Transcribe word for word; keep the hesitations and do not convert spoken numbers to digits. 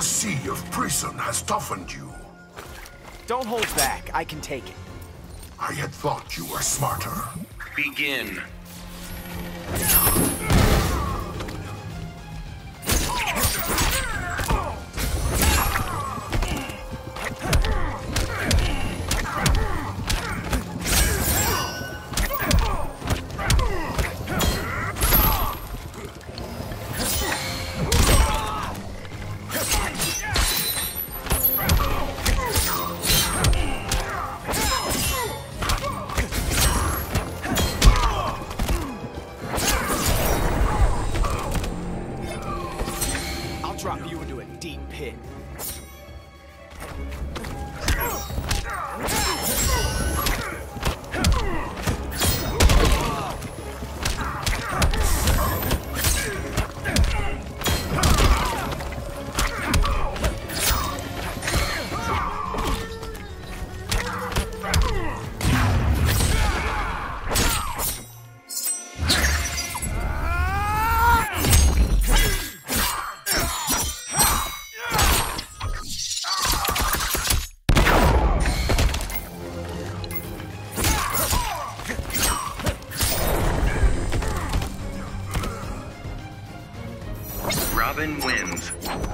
The sea of prison has toughened you. Don't hold back. I can take it. I had thought you were smarter. Begin. Drop you into a deep pit. Robin wins.